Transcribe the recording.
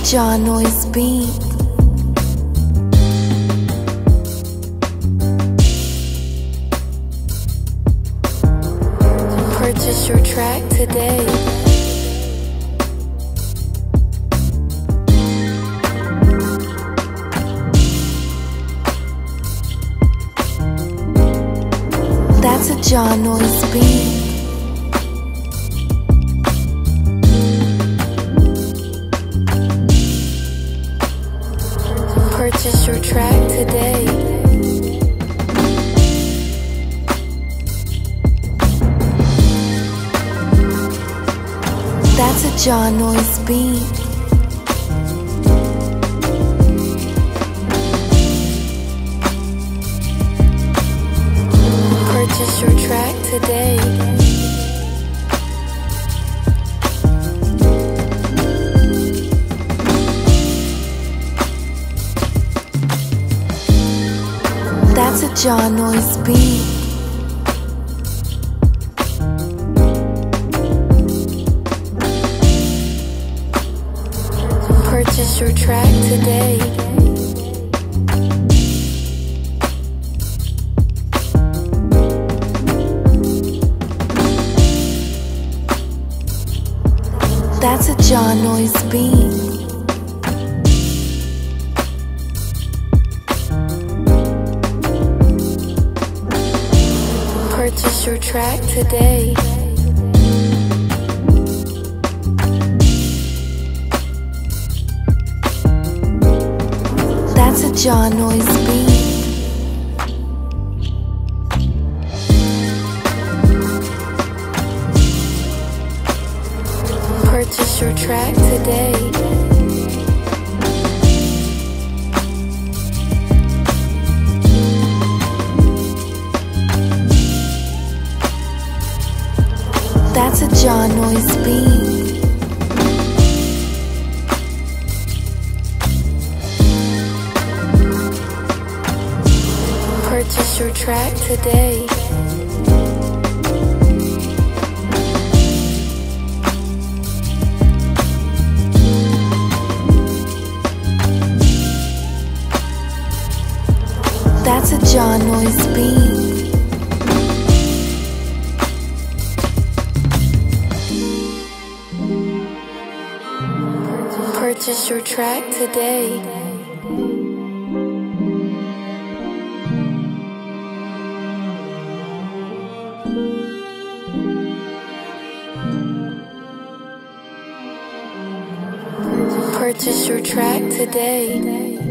Jah Noiz beat. Purchase your track today. That's a Jah Noiz beat. Purchase your track today. That's a Jah Noiz beat. Purchase your track today. That's a Jah Noiz beat. Purchase your track today. That's a Jah Noiz beat. Purchase your track today. That's a Jah Noiz beat. Purchase your track today. That's a Jah Noiz beat. Purchase your track today. That's a Jah Noiz beat. Purchase your track today. Purchase your track today.